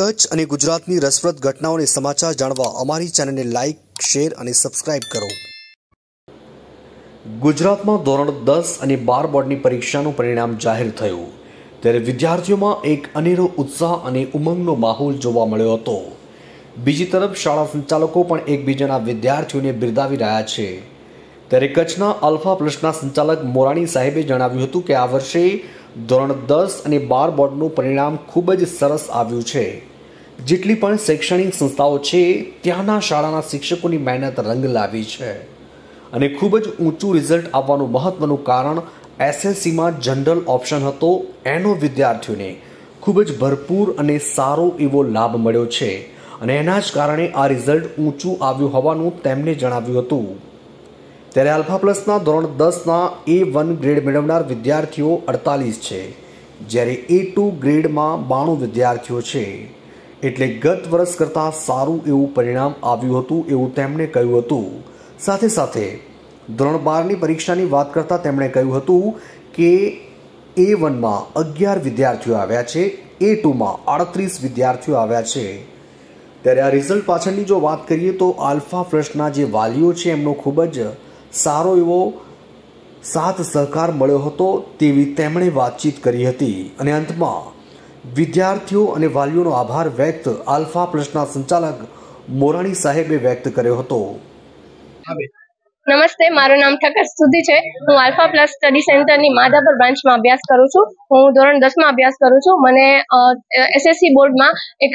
कच्छ અને ગુજરાતની રસપ્રદ ઘટનાઓને સમાચાર જાણવા અમારી ચેનલને લાઇક, શેર અને સબસ્ક્રાઇબ કરો। ગુજરાતમાં ધોરણ 10 અને 12 બોર્ડની પરીક્ષાનું પરિણામ જાહેર થયું ત્યારે વિદ્યાર્થીઓમાં એક અનેરો ઉત્સાહ અને ઉમંગનો માહોલ જોવા મળ્યો હતો। બીજી તરફ શાળા સંચાલકો પણ એકબીજાના વિદ્યાર્થીઓને બિરદાવી રહ્યા છે। ત્યારે કચ્છના અલ્ફા પ્લસના સંચાલક મોરાણી સાહેબે જણાવ્યું હતું કે આ વર્ષે ધોરણ 10 અને 12 બોર્ડનું પરિણામ ખૂબ જ સરસ આવ્યું છે। જેટલી પણ શૈક્ષણિક સંસ્થાઓ છે ત્યાંના શાળાના શિક્ષકોની મહેનત રંગ લાવી છે અને ખૂબ જ ઊંચું રિઝલ્ટ આવવાનું મહત્વનું કારણ એસએસસીમાં જનરલ ઓપ્શન હતો એનો વિદ્યાર્થીઓને ખૂબ જ ભરપૂર અને સારો એવો લાભ મળ્યો છે અને એના જ કારણે આ રિઝલ્ટ ઊંચું આવ્યું હોવાનું તેમણે જણાવ્યું હતું। ત્યારે અલ્ફા પ્લસના ધોરણ 10ના A1 ગ્રેડ મેળવનાર વિદ્યાર્થીઓ 48 છે જ્યારે A2 ગ્રેડમાં 92 વિદ્યાર્થીઓ છે। એટલે ગત વર્ષ કરતાં સારું એવું પરિણામ આવ્યું હતું એવું તેમણે કહ્યું હતું। સાથે સાથે ધોરણ 12ની પરીક્ષાની વાત કરતાં તેમણે કહ્યું હતું કે A1માં 11 વિદ્યાર્થીઓ આવ્યા છે, A2માં 38 વિદ્યાર્થીઓ આવ્યા છે। ત્યારે આ રિઝલ્ટ પાછળની જો વાત કરીએ તો અલ્ફા પ્લસના જે વાલીઓ છે એમનો ખૂબ જ સારો એવો સાથ સહકાર મળ્યો હતો તેવી તેમણે વાતચીત કરી હતી અને અંતમાં વિદ્યાર્થીઓ અને વાલીઓનો આભાર વ્યક્ત અલ્ફા પ્લસના સંચાલક મોરાણી સાહેબે વ્યક્ત કર્યો હતો। નમસ્તે, મારું નામ ઠક્કર સ્તુતિ છે। હું આલ્ફા પ્લસ સ્ટડી સેન્ટરની માધાપર બ્રાન્ચમાં અભ્યાસ કરું છું। હું ધોરણ 10માં અભ્યાસ કરું છું। મને એસએસસી બોર્ડમાં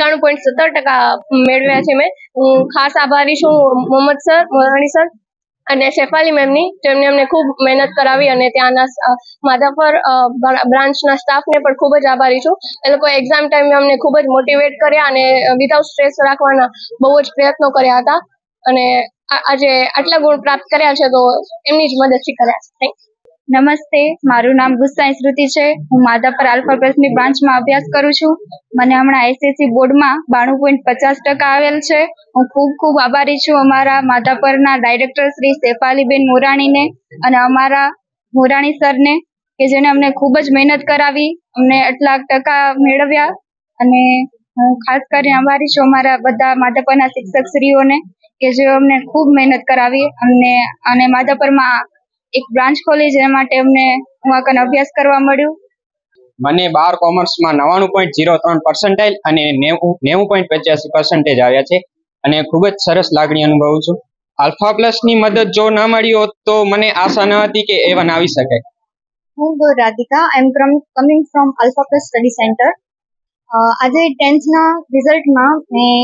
91.17% મેળવ્યા છે। હું ખાસ આભારી છું મોહમ્મદ સર, મોરાણી સર અને શેફાલી મેમની, જેમને અમને ખૂબ મહેનત કરાવી અને ત્યાંના માધાપર બ્રાન્ચના સ્ટાફને પણ ખૂબ જ આભારી છું। એ લોકોએ એક્ઝામ ટાઈમે અમને ખૂબ જ મોટિવેટ કર્યા અને વિધાઉટ સ્ટ્રેસ રાખવાના બહુ જ પ્રયત્નો કર્યા હતા અને આજે આટલા ગુણ પ્રાપ્ત કર્યા છે તો એમની જ મદદથી કર્યા છે। Thank you. નમસ્તે, મારું નામ ગુસાઈ શ્રુતિ છે। હું માધાપર આલ્ફા પ્લસની બ્રાન્ચમાં અભ્યાસ કરું છું। મને હમણાં એસએસસી બોર્ડમાં 92.50% આવેલ છે। હું ખૂબ ખૂબ આભારી છું અમારા માધાપરના ડાયરેક્ટર શ્રી શેફાલીબેન મોરાણીને અને અમારા મોરાણી સરને કે જેને અમને ખૂબ જ મહેનત કરાવી, અમને આટલા ટકા મેળવ્યા અને હું ખાસ કરીને આભારી છું અમારા બધા માધાપરના શિક્ષકશ્રીઓને કે જેઓ અમને ખૂબ મહેનત કરાવી અને માધાપરમાં એક બ્રાન્ચ ખોલી જેના માટે અમને હું અભ્યાસ કરવા મળ્યું। મને 12 કોમર્સમાં 99.03% અને 90.85% આવ્યા છે અને ખૂબ જ સરસ લાગણી અનુભવું છું। આલ્ફા પ્લસની મદદ જો ન મળી હોત તો મને આશા ન હતી કે A1 આવી શકે। હું Gor Radhika, I am coming from Alpha Plus study centre. આજે 10થના રિઝલ્ટમાં મેં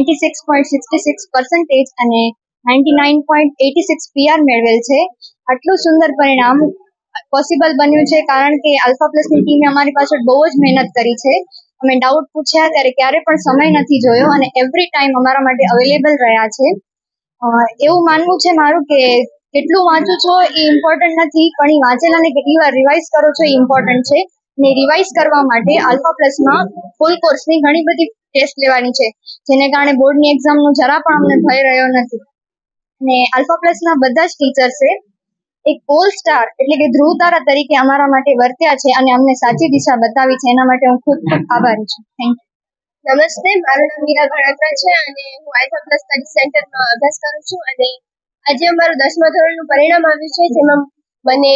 96.66% અને 99.86 PR મેળવેલ છે। આટલું સુંદર પરિણામ પોસિબલ બન્યું છે કારણ કે આલ્ફા પ્લસની ટીમે અમારી પાછળ બહુ જ મહેનત કરી છે। અમે ડાઉટ પૂછ્યા ત્યારે ક્યારે પણ સમય નથી જોયો અને એવરી ટાઈમ અમારા માટે અવેલેબલ રહ્યા છે। એવું માનવું છે મારું કે કેટલું વાંચો છો એ ઇમ્પોર્ટન્ટ નથી, પણ એ વાંચેલાને કેટલી વાર રિવાઇઝ કરો છો એ ઇમ્પોર્ટન્ટ છે। ને રિવાઇઝ કરવા માટે આલ્ફા પ્લસમાં ફૂલ કોર્સની ઘણી બધી ટેસ્ટ લેવાની છે, જેને કારણે બોર્ડની એક્ઝામનો જરા પણ અમને ભય રહ્યો નથી। ને આલ્ફા પ્લસના બધા જ ટીચર્સે એક પોલ સ્ટાર એટલે કે ધ્રુવ તારા તરીકે અમારા માટે વર્ત્યા છે અને અમને સાચી દિશા બતાવી છે। એના માટે હું ખૂબ ખૂબ આભારી છું। Thank you. નમસ્તે, મારું નામ મીરા ગણાત્રા છે અને હું આલ્ફા પ્લસ સ્ટડી સેન્ટરમાં અભ્યાસ કરું છું અને આજે અમારું 10મા ધોરણનું પરિણામ આવ્યું છે જેમાં મને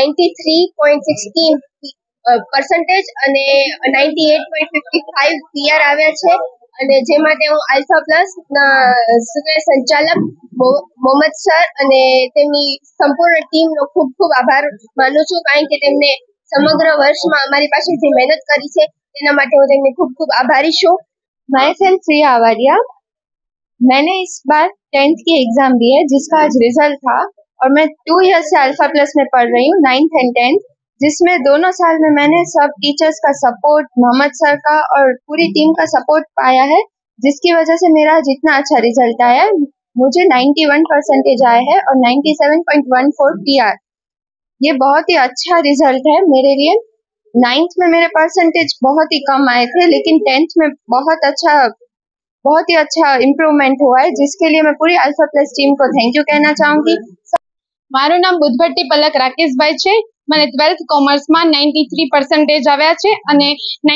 93.16% અને 98.55 PR આવ્યા છે અને જે માટે હું આલ્ફા પ્લસના સંચાલક મોહમ્મદ સર અને તેમની સંપૂર્ણ ટીમનો ખૂબ ખૂબ આભાર માનું છું, કારણ કે તેમને સમગ્ર વર્ષમાં અમારી પાસે જે મહેનત કરી છે તેના માટે હું તેમને ખૂબ ખૂબ आभारी हूँ। मैं सेल्फ प्रिया आवारिया। मैंने इस बार 10th की एग्जाम दी है जिसका आज रिजल्ट था और मैं 2 ईयर्स से अल्फा प्लस में पढ़ रही हूँ, 9th एंड 10th, जिसमें दोनों साल में मैंने सब टीचर्स का सपोर्ट, मोहम्मद सर का और पूरी टीम का सपोर्ट पाया है, जिसकी वजह से मेरा जितना अच्छा रिजल्ट आया है, मुझे 91% आया है और 97.14 PR। ये बहुत ही अच्छा रिजल्ट है मेरे लिए। 9th में मेरे परसेंटेज बहुत ही कम आए थे, लेकिन 10th में बहुत ही अच्छा इम्प्रूवमेंट हुआ है, जिसके लिए मैं पूरी अल्फा प्लस टीम को थैंक यू कहना चाहूंगी। મારું નામ બુદ્ધભટ્ટી પલક રાકેશભાઈ છે। મને 12th કોમર્સમાં 93% આવ્યા છે અને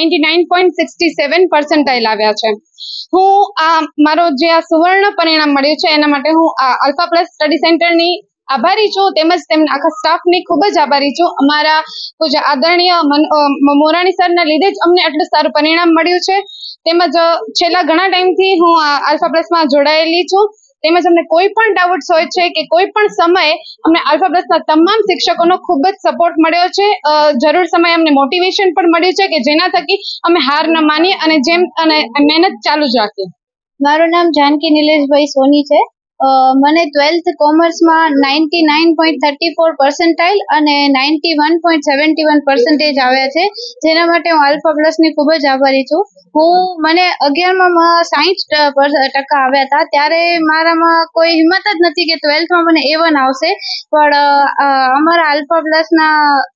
99.67% આવ્યા છે. હું મારો જે આ સુવર્ણ પરિણામ મળ્યું છે એના માટે હું આલ્ફા પ્લસ સ્ટડી સેન્ટરની આભારી છું, તેમજ તેમના આખા સ્ટાફની ખૂબ જ આભારી છું. અમારા પૂજા આદરણીય મોરાણી સરના લીધે જ અમને આટલું સારું પરિણામ મળ્યું છે. તેમજ છેલ્લા ઘણા ટાઈમથી હું આલ્ફા પ્લસમાં જોડાયેલી છું. તેમજ અમને કોઈ પણ ડાઉટ્સ હોય છે કે કોઈ પણ સમયે અમને આલ્ફા પ્લસના તમામ શિક્ષકોનો ખૂબ જ સપોર્ટ મળ્યો છે. જરૂર સમયે અમને મોટિવેશન પણ મળ્યું છે કે જેના થકી અમે હાર ન માનીએ અને મહેનત ચાલુ જ રાખીએ. મારું નામ જાનકી નિલેશભાઈ સોની છે. મને 12th કોમર્સમાં 99.34% અને 91.71% આવ્યા છે, જેના માટે હું આલ્ફા પ્લસની ખૂબ જ આભારી છું. મને 11માં 60% આવ્યા હતા, ત્યારે મારામાં કોઈ હિંમત જ નથી કે 12thમાં મને A1 આવશે, પણ અમારા આલ્ફા પ્લસના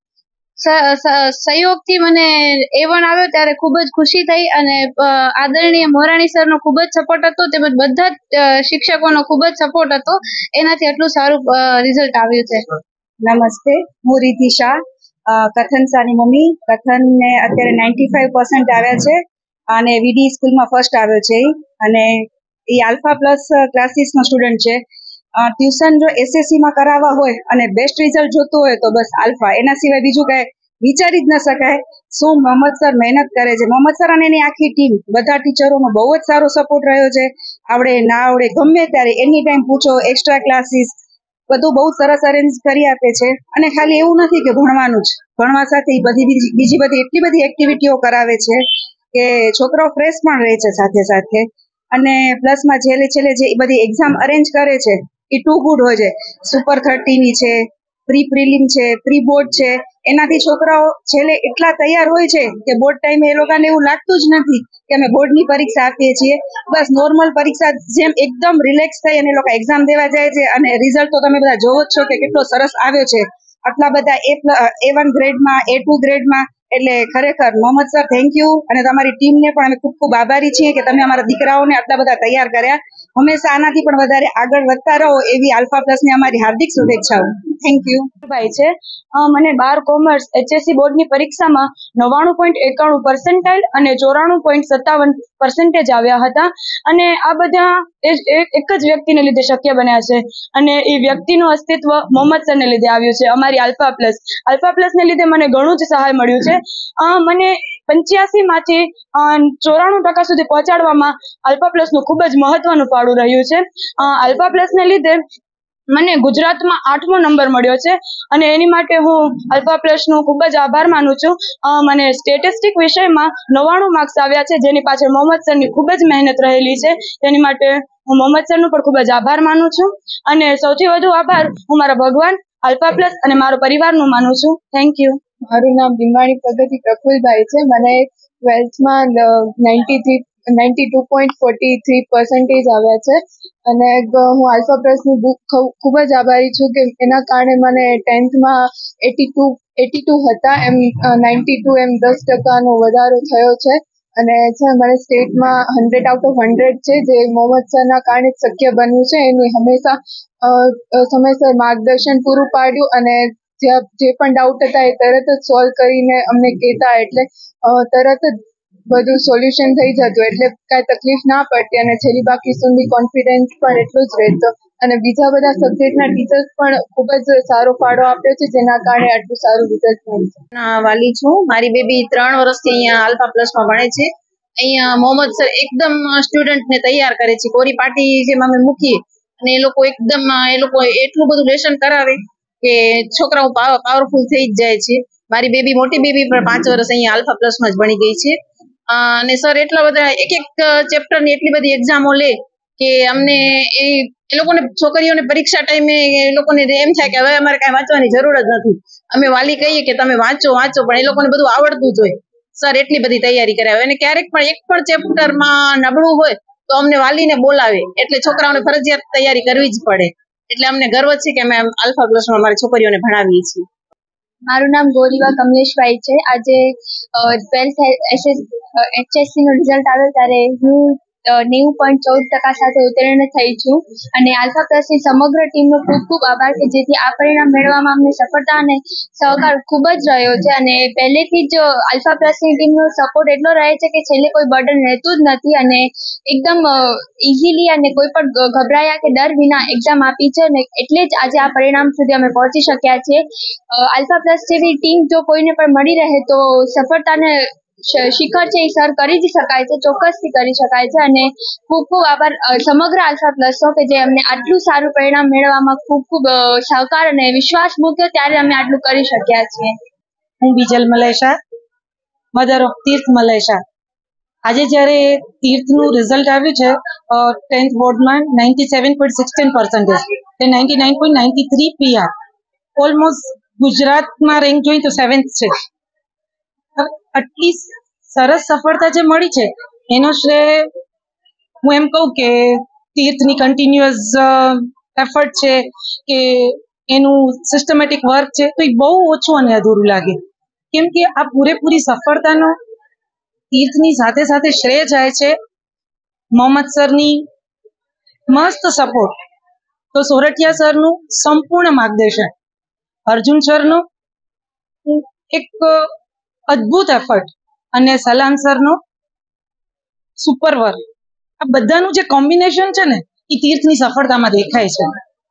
સહયોગથી મને A1 આવ્યો ત્યારે ખૂબ જ ખુશી થઈ અને આદરણીય મોરાણી સરનો ખૂબ જ સપોર્ટ હતો, તેમજ બધા જ શિક્ષકોનો ખૂબ જ સપોર્ટ હતો. એનાથી આટલું સારું રિઝલ્ટ આવ્યું છે. નમસ્તે, હું રીતિ શાહ, કથન શાહની મમ્મી. કથનને અત્યારે 95% આવ્યા છે અને વીડી સ્કૂલમાં ફર્સ્ટ આવ્યો છે અને એ આલ્ફા પ્લસ ક્લાસીસનો સ્ટુડન્ટ છે. ટ્યુશન જો એસએસસીમાં કરાવવા હોય અને બેસ્ટ રિઝલ્ટ જોતું હોય તો બસ આલ્ફા, એના સિવાય બીજું કાંઈ વિચારી જ ન શકાય. શું મોહમ્મદ સર મહેનત કરે છે. મોહમ્મદ સર અને એની આખી ટીમ, બધા ટીચરોનો બહુ જ સારો સપોર્ટ રહ્યો છે. આવડે ના આવડે ગમે ત્યારે એની ટાઈમ પૂછો, એક્સ્ટ્રા ક્લાસીસ બધું બહુ સરસ અરેન્જ કરી આપે છે. અને ખાલી એવું નથી કે ભણવાનું જ, ભણવા સાથે બીજી બધી એટલી બધી એક્ટિવિટીઓ કરાવે છે કે છોકરાઓ ફ્રેશ પણ રહે છે સાથે સાથે. અને પ્લસમાં છેલ્લે જે બધી એક્ઝામ અરેન્જ કરે છે એ ટુ ગુડ હોય છે. સુપર 30ની છે, પ્રી પ્રિલિમ છે, પ્રી બોર્ડ છે. એનાથી છોકરાઓ છેલ્લે એટલા તૈયાર હોય છે કે બોર્ડ ટાઈમે એ લોકોને એવું લાગતું જ નથી કે અમે બોર્ડની પરીક્ષા આપીએ છીએ. બસ નોર્મલ પરીક્ષા જેમ એકદમ રિલેક્સ થઈ અને એ લોકો એક્ઝામ દેવા જાય છે. અને રિઝલ્ટ તો તમે બધા જોવો જ છો કે કેટલો સરસ આવ્યો છે. આટલા બધા A1 ગ્રેડમાં, A2 ગ્રેડમાં. એટલે ખરેખર મોહમ્મદ સર થેન્ક યુ, અને તમારી ટીમને પણ અમે ખૂબ ખૂબ આભારી છીએ કે તમે અમારા દીકરાઓને આટલા બધા તૈયાર કર્યા. હંમેશા આનાથી પણ વધારે આગળ વધતા રહો એવી આલ્ફા પ્લસની અમારી હાર્દિક શુભેચ્છાઓ. Thank you. ભાઈ છે, મને 12 કોમર્સ HSC બોર્ડની પરીક્ષામાં 99.91% અને 94.57% આવ્યા હતા. અને આ બધા એક જ વ્યક્તિને લીધે શક્ય બન્યા છે અને એ વ્યક્તિનું અસ્તિત્વ મોહમ્મદ સરને લીધે આવ્યું છે. અમારી આલ્ફા પ્લસને લીધે મને ઘણું જ સહાય મળ્યું છે. મને 85માંથી 94% સુધી પહોંચાડવામાં આલ્ફા પ્લસનું ખૂબ જ મહત્વનું ફાળું રહ્યું છે. આલ્ફા પ્લસને લીધે મને ગુજરાતમાં 8મો નંબર મળ્યો છે અને એની માટે હું આલ્ફા પ્લસનું ખૂબ જ આભાર માનું છું. મને સ્ટેટિસ્ટિક વિષયમાં 99 માર્ક્સ આવ્યા છે, જેની પાછળ મોહમ્મદ સરની ખૂબ જ મહેનત રહેલી છે. તેની માટે હું મોહમ્મદ સરનું પણ ખૂબ જ આભાર માનું છું. અને સૌથી વધુ આભાર હું મારા ભગવાન, આલ્ફા પ્લસ અને મારો પરિવારનું માનું છું. Thank you. મારું નામ ભીમાણી પ્રગતિ પ્રફુલભાઈ છે. મને 12thમાં 92.43% આવ્યા છે અને હું આલ્ફા પ્લસની ખૂબ જ આભારી છું કે એના કારણે મને 10thમાં 82 હતા, એમ 92 એમ 10% વધારો થયો છે. અને મને સ્ટેટમાં 100 આઉટ ઓફ 100 છે, જે મોહમ્મદ સરના કારણે જ શક્ય બન્યું છે. એનું હંમેશા સમયસર માર્ગદર્શન પૂરું પાડ્યું અને જે પણ ડાઉટ હતા એ તરત જ સોલ્વ કરીને અમને કહેતા, એટલે તરત જ બધું સોલ્યુશન થઈ જતું, એટલે કાંઈ તકલીફ ના પડતી. અને છેલ્લી બાકી સુધી કોન્ફિડન્સ પણ એટલું જ રહેતો. અને બીજા બધા સબ્જેક્ટના ટીચર્સ પણ ખૂબ જ સારો ફાળો આપ્યો છે, જેના કારણે આટલું સારું રિઝલ્ટ મળ્યું છે. વાલી છું. મારી બેબી 3 વર્ષથી અહીંયા આલ્ફા પ્લસમાં ભણે છે. અહીંયા મોહમ્મદ સર એકદમ સ્ટુડન્ટને તૈયાર કરે છે. કોરી પાટી જેમ અમે મૂકીએ અને એ લોકો એટલું બધું લેસન કરાવે કે છોકરાઓ પાવરફુલ થઈ જ જાય છે. મારી બેબી, મોટી બેબી પણ 5 વર્ષ અહીંયા આલ્ફા પ્લસમાં જ ભણી ગઈ છે. અને સર એટલા બધા એક ચેપ્ટરની એટલી બધી એક્ઝામો લે કે અમને એ લોકોને, છોકરીઓને પરીક્ષા ટાઈમે એ લોકોને એમ થાય કે હવે અમારે કાંઈ વાંચવાની જરૂર જ નથી. અમે વાલી કહીએ કે તમે વાંચો, પણ એ લોકોને બધું આવડતું જ હોય. સર એટલી બધી તૈયારી કરાવે અને ક્યારેક પણ એક પણ ચેપ્ટરમાં નબળું હોય તો અમને વાલીને બોલાવે, એટલે છોકરાઓને ફરજિયાત તૈયારી કરવી જ પડે. એટલે અમને ગર્વ છે કે અમે આલ્ફા પ્લસમાં અમારી છોકરીઓને ભણાવીએ છીએ. મારું નામ ગોરીવા કમલેશભાઈ છે. આજે 12th HSC નું રિઝલ્ટ આવ્યું ત્યારે હું 90.14% સાથે ઉત્તીર્ણ થઈ છું અને આલ્ફા પ્લસની સમગ્ર ટીમનો ખૂબ ખૂબ આભાર કે જેથી આ પરિણામ મેળવવામાં અમને સફળતા અને સહકાર ખૂબ જ રહ્યો છે અને પહેલેથી જ આલ્ફા પ્લસની ટીમનો સપોર્ટ એટલો રહે છે કે છેલ્લે કોઈ બર્ડન રહેતું જ નથી અને એકદમ ઇઝીલી અને કોઈ પણ ગભરાયા કે ડર વિના એક્ઝામ આપી છે અને એટલે જ આજે આ પરિણામ સુધી અમે પહોંચી શક્યા છીએ. આલ્ફા પ્લસ જેવી ટીમ જો કોઈને પણ મળી રહે તો સફળતાને શિખર છે એ સર કરી જ શકાય છે, ચોક્કસથી કરી શકાય છે અને ખૂબ ખૂબ આભાર સમગ્ર આલ્ફા પ્લસનો કે જે અમને આટલું સારું પરિણામ મેળવવામાં ખૂબ ખૂબ સહકાર અને વિશ્વાસ મૂક્યો ત્યારે અમે આટલું કરી શક્યા છીએ. હું બીજલ મલેશા, મધર ઓફ તીર્થ મલેશા. આજે જ્યારે તીર્થનું રિઝલ્ટ આવ્યું છે 10th બોર્ડમાં 97.16% તે 99.93 PR, ઓલમોસ્ટ ગુજરાતમાં રેન્ક જોઈએ તો 7th છે. આટલી સરસ સફળતા જે મળી છે એનો શ્રેય હું એમ કહું કે તીર્થની કન્ટિન્યુઅસ એફર્ટ છે કે એનું સિસ્ટમેટિક વર્ક છે તો એ બહુ ઓછું અને અધૂરું લાગે, કેમ કે આ પૂરેપૂરી સફળતાનો તીર્થની સાથે સાથે શ્રેય જાય છે મોહમ્મદ સરની મસ્ત સપોર્ટ, તો સોરઠિયા સરનું સંપૂર્ણ માર્ગદર્શન, અર્જુન સરનું એક અદ્ભુત એફર્ટ અને સલામ સરનો સુપર વર્ક. આ બધાનું જે કોમ્બિનેશન છે ને એ તીર્થની સફળતામાં દેખાય છે.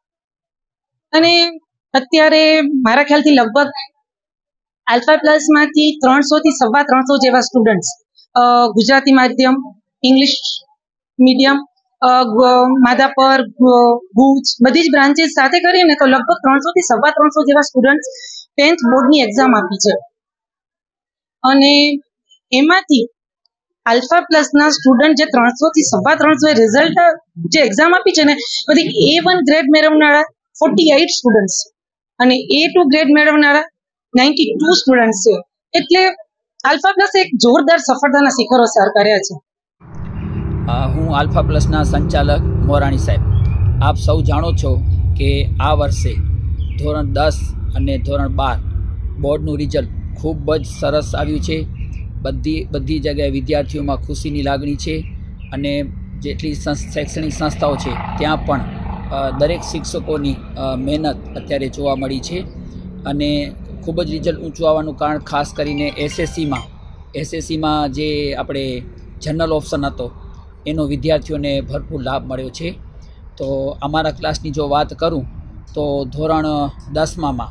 અને અત્યારે મારા ખ્યાલથી લગભગ આલ્ફા પ્લસમાંથી 300 થી 350 જેવા સ્ટુડન્ટ્સ ગુજરાતી માધ્યમ, ઇંગ્લિશ મીડિયમ, માધાપર, ભુજ બધી જ બ્રાન્ચીસ સાથે કરીને તો લગભગ 300 થી 350 જેવા સ્ટુડન્ટ્સ 10th બોર્ડની એક્ઝામ આપી છે અને એમાંથી આલ્ફા પ્લસના સ્ટુડન્ટ જે 300 થી 350 રિઝલ્ટ જે એક્ઝામ આપી છે ને બધી A1 ગ્રેડ મેળવનારા 48 સ્ટુડન્ટ્સ અને A2 ગ્રેડ મેળવનારા 92 સ્ટુડન્ટ્સ છે. એટલે આલ્ફા પ્લસ એક જોરદાર સફળતાના શિખરો સર કર્યા છે. હું આલ્ફા પ્લસના સંચાલક મોરાણી સાહેબ. આપ સૌ જાણો છો કે આ વર્ષે ધોરણ 10 અને ધોરણ 12 બોર્ડનું રિઝલ્ટ ખૂબ જ સરસ આવ્યું છે. બધી જગ્યાએ વિદ્યાર્થીઓમાં ખુશીની લાગણી છે અને જેટલી શૈક્ષણિક સંસ્થાઓ છે ત્યાં પણ દરેક શિક્ષકોની મહેનત અત્યારે જોવા મળી છે અને ખૂબ જ રિઝલ્ટ ઊંચું આવવાનું કારણ ખાસ કરીને એસએસસીમાં જે આપણે જનરલ ઓપ્શન હતો એનો વિદ્યાર્થીઓને ભરપૂર લાભ મળ્યો છે. તો અમારા ક્લાસની જો વાત કરું તો ધોરણ 10માં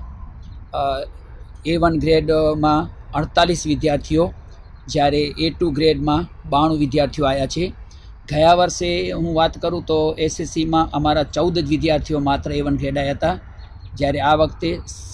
A1 ગ્રેડમાં 48 વિદ્યાર્થીઓ, જ્યારે A2 ગ્રેડમાં 92 વિદ્યાર્થીઓ આવ્યા છે. ગયા વર્ષે હું વાત કરું તો એસએસસીમાં અમારા 14 જ વિદ્યાર્થીઓ માત્ર A1 ગ્રેડ આવ્યા હતા, જ્યારે આ વખતે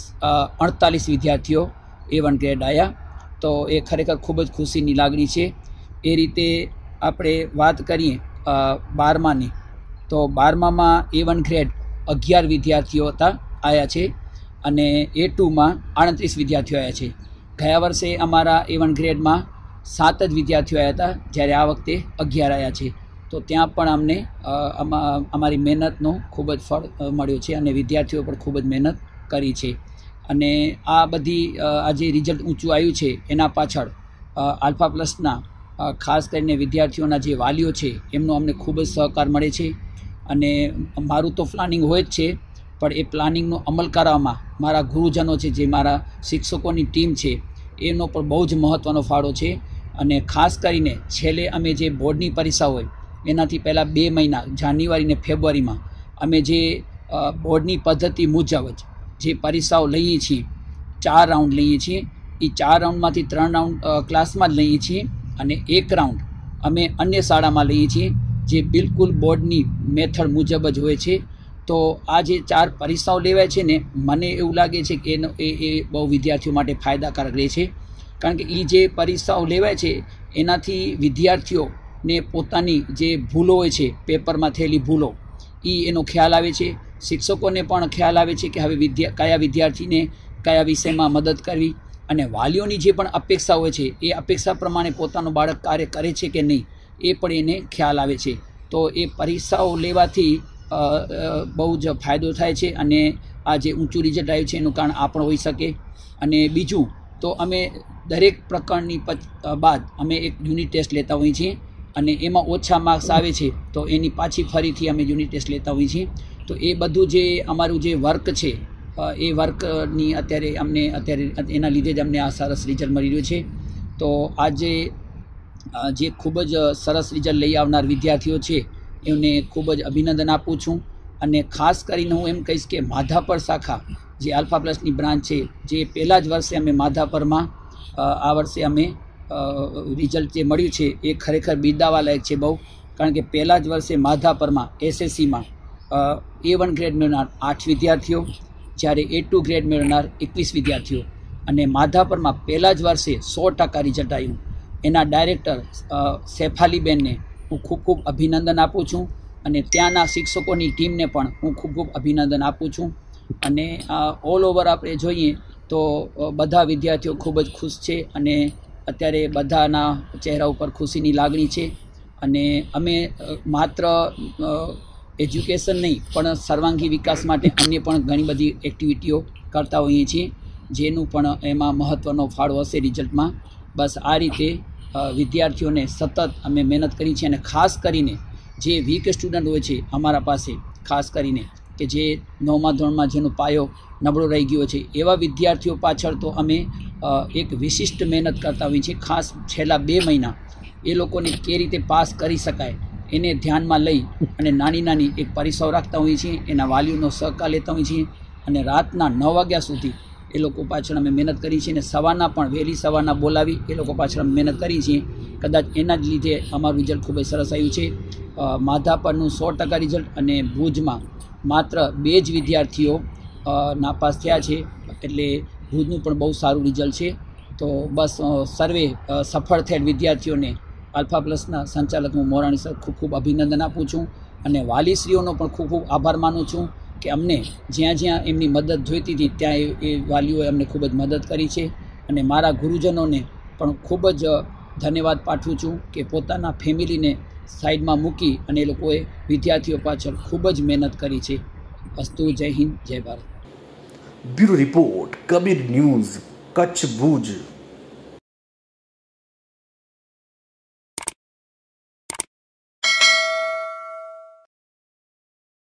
48 વિદ્યાર્થીઓ A1 ગ્રેડ આવ્યા. તો એ ખરેખર ખૂબ જ ખુશીની લાગણી છે. એ રીતે આપણે વાત કરીએ 12માની તો 12મામાં A1 ગ્રેડ 11 વિદ્યાર્થીઓ આવ્યા છે અને A2માં 38 વિદ્યાર્થીઓ આવ્યા છે. ગયા વર્ષે અમારા A1 ગ્રેડમાં 7 જ વિદ્યાર્થીઓ આવ્યા હતા, જ્યારે આ વખતે 11 આવ્યા છે. તો ત્યાં પણ અમને અમારી મહેનતનો ખૂબ જ ફળ મળ્યો છે અને વિદ્યાર્થીઓ પણ ખૂબ જ મહેનત કરી છે. અને આ બધી આજે રિઝલ્ટ ઊંચું આવ્યું છે એના પાછળ આલ્ફા પ્લસના ખાસ કરીને વિદ્યાર્થીઓના જે વાલીઓ છે એમનો અમને ખૂબ જ સહકાર મળે છે. અને મારું તો પ્લાનિંગ હોય જ છે, પણ એ પ્લાનિંગનો અમલ કરવામાં મારા ગુરુજનો છે, જે મારા શિક્ષકોની ટીમ છે, એનો પણ બહુ જ મહત્ત્વનો ફાળો છે. અને ખાસ કરીને છેલ્લે અમે જે બોર્ડની પરીક્ષા હોય એનાથી પહેલાં 2 મહિના જાન્યુઆરી અને ફેબ્રુઆરીમાં અમે જે બોર્ડની પદ્ધતિ મુજબ જ જે પરીક્ષાઓ લઈએ છીએ, 4 રાઉન્ડ લઈએ છીએ. એ 4 રાઉન્ડમાંથી 3 રાઉન્ડ ક્લાસમાં જ લઈએ છીએ અને 1 રાઉન્ડ અમે અન્ય શાળામાં લઈએ છીએ, જે બિલકુલ બોર્ડની મેથડ મુજબ જ હોય છે. તો આ જે 4 પરીક્ષાઓ લેવાય છે ને, મને એવું લાગે છે કે એ બહુ વિદ્યાર્થીઓ માટે ફાયદાકારક રહે છે. કારણ કે એ જે પરીક્ષાઓ લેવાય છે એનાથી વિદ્યાર્થીઓને પોતાની જે ભૂલો હોય છે, પેપરમાં થયેલી ભૂલો, એનો ખ્યાલ આવે છે. શિક્ષકોને પણ ખ્યાલ આવે છે કે હવે કયા વિદ્યાર્થીને કયા વિષયમાં મદદ કરવી, અને વાલીઓની જે પણ અપેક્ષા હોય છે એ અપેક્ષા પ્રમાણે પોતાનું બાળક કાર્ય કરે છે કે નહીં એ પણ એને ખ્યાલ આવે છે. તો એ પરીક્ષાઓ લેવાથી બહુ જ ફાયદો થાય છે અને આ જે ઊંચું રિઝલ્ટ આવ્યું છે એનું કારણ આ પણ હોઈ શકે. અને બીજું તો અમે દરેક પ્રકરણની બાદ અમે એક યુનિટ ટેસ્ટ લેતા હોઈએ છીએ. અને એમાં ઓછા માર્ક્સ આવે છે તો એની પાછી ફરીથી અમે યુનિટ ટેસ્ટ લેતા હોઈએ છીએ. તો એ બધું જે અમારું જે વર્ક છે એ વર્કની અત્યારે એના લીધે જ અમને આ સરસ રિઝલ્ટ મળી રહ્યું છે. તો આજે જે ખૂબ જ સરસ રિઝલ્ટ લઈ આવનાર વિદ્યાર્થીઓ છે એમને ખૂબ જ અભિનંદન આપું છું. અને ખાસ કરીને હું એમ કહીશ કે માધાપર શાખા જે આલ્ફા પ્લસની બ્રાન્ચ છે, જે પહેલાં જ વર્ષે અમે માધાપરમાં આ વર્ષે અમે રિઝલ્ટ જે મળ્યું છે એ ખરેખર બિરદાવવા લાયક છે બહુ. કારણ કે પહેલાં જ વર્ષે માધાપરમાં SSCમાં A1 ગ્રેડ મેળવનાર 8 વિદ્યાર્થીઓ, જ્યારે A2 ગ્રેડ મેળવનાર 21 વિદ્યાર્થીઓ, અને માધાપરમાં પહેલાં જ વર્ષે 100% રિઝલ્ટ આવ્યું. એના ડાયરેક્ટર સેફાલીબેનને હું ખૂબ ખૂબ અભિનંદન આપું છું, અને ત્યાંના શિક્ષકોની ટીમને પણ હું ખૂબ ખૂબ અભિનંદન આપું છું. અને ઓલ ઓવર આપણે જોઈએ તો બધા વિદ્યાર્થીઓ ખૂબ જ ખુશ છે, અને અત્યારે બધાના ચહેરા ઉપર ખુશીની લાગણી છે. અને અમે માત્ર એજ્યુકેશન નહીં પણ સર્વાંગી વિકાસ માટે અન્ય પણ ઘણી બધી એક્ટિવિટીઓ કરતા હોઈએ છીએ, જેનું પણ એમાં મહત્ત્વનો ફાળો હશે રિઝલ્ટમાં. બસ આ રીતે વિદ્યાર્થીઓને સતત અમે મહેનત કરી છે. અને ખાસ કરીને જે વીક સ્ટુડન્ટ હોય છે અમારા પાસે, ખાસ કરીને કે જે 9મા ધોરણમાં જેનો પાયો નબળો રહી ગયો છે, એવા વિદ્યાર્થીઓ પાછળ તો અમે એક વિશિષ્ટ મહેનત કરતા હોઈએ છીએ. ખાસ છેલ્લા 2 મહિના એ લોકોને કઈ રીતે પાસ કરી શકાય એને ધ્યાનમાં લઈ અને નાની એક પરીક્ષાઓ રાખતા હોઈએ છીએ. એના વાલીઓનો સહકાર લેતા હોઈએ છીએ, અને રાતના 9 વાગ્યા સુધી એ લોકો પાછળ અમે મહેનત કરી છીએ. અને સવારના પણ વહેલી સવારના બોલાવી એ લોકો પાછળ અમે મહેનત કરી છીએ. કદાચ એના જ લીધે અમારું રિઝલ્ટ ખૂબ જ સરસ આવ્યું છે. માધાપરનું 100% રિઝલ્ટ, અને ભુજમાં માત્ર 2 જ વિદ્યાર્થીઓ નાપાસ થયા છે, એટલે ભુજનું પણ બહુ સારું રિઝલ્ટ છે. તો બસ સર્વે સફળ થયેલ વિદ્યાર્થીઓને આલ્ફા પ્લસના સંચાલક હું મોરાણી સર ખૂબ ખૂબ અભિનંદન આપું છું, અને વાલીશ્રીઓનો પણ ખૂબ ખૂબ આભાર માનું છું કે અમને જ્યાં એમની મદદ જોઈતી હતી ત્યાં એ વાલીઓએ અમને ખૂબ જ મદદ કરી છે. અને મારા ગુરુજનોને પણ ખૂબ જ ધન્યવાદ પાઠવું છું કે પોતાના ફેમિલીને સાઈડમાં મૂકી અને એ લોકોએ વિદ્યાર્થીઓ પાછળ ખૂબ જ મહેનત કરી છે. અસ્તુ. જય હિન્દ, જય Bharat. Bureau report, Kabir news, Kutch, Bhuj.